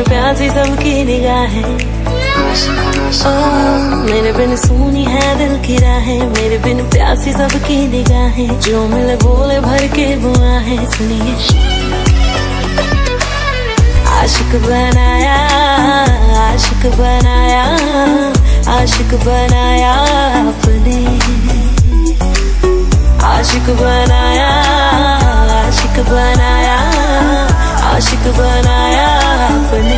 प्यासी सबकी निगाहें। मेरे बिन सूनी है दिल की राहें, मेरे बिन प्यासी सबकी निगाहें। जो मिले बोले भर के बुआहें। सुनिए आशिक बनाया, आशिक बनाया, आशिक बनाया अपने। आशिक बनाया, आशिक बनाया, आशिक बनाया अपने।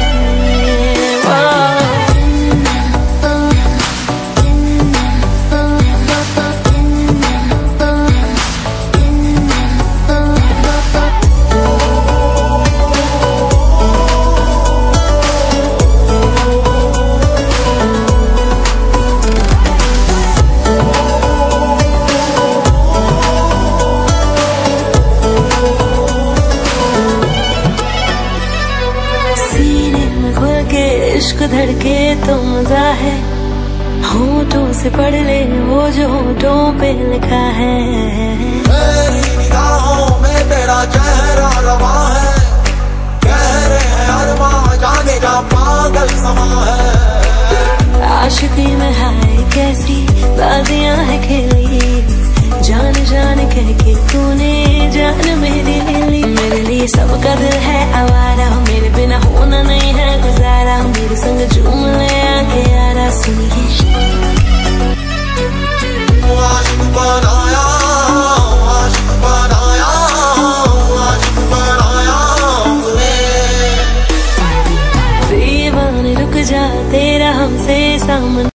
इश्क धड़के तो मजा है, होठों से पढ़ ले वो जो होठों पे लिखा है। मेरी निगाहों में तेरा चेहरा रवा है, कह रहे हैं अरमां जाने का पागल समा है। आशिकी में हाय कैसी बाजियां है खेली, जान जान कह के तूने जान मेरी ले ली। मेरे लिए सबका दिल है आवारा, मेरे बिना होना नहीं है गुजारा। मेरे संग झूम ले आके यारा। सुनिए आशिक बनाया, आशिक बनाया, आशिक बनाया दीवाने रुक जा तेरा हमसे सामने।